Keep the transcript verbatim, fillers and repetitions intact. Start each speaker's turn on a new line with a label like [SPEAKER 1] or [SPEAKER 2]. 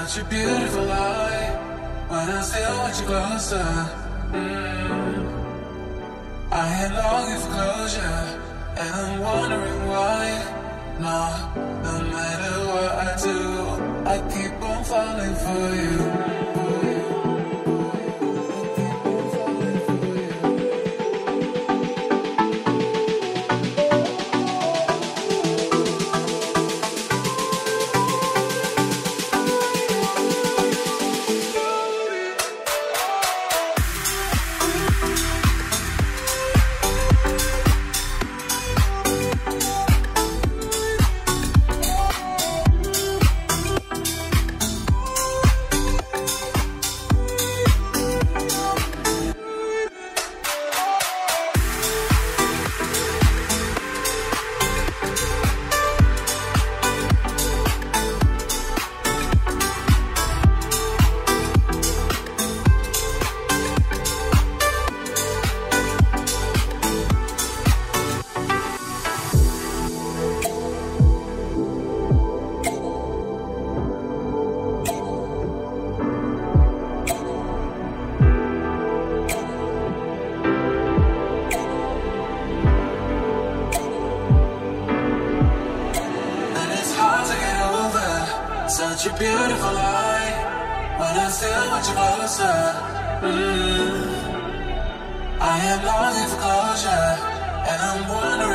[SPEAKER 1] such a beautiful lie. When I still want you closer, mm. I am longing for closure, and I'm wondering why. No, no matter what I do, I keep on falling for you. Such a beautiful lie. When I still want you closer, mm. I am longing for closure, and I'm wondering